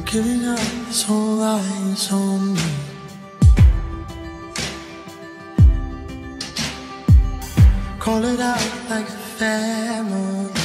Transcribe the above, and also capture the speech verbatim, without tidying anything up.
giving up his whole eyes on me. Call it out like a family.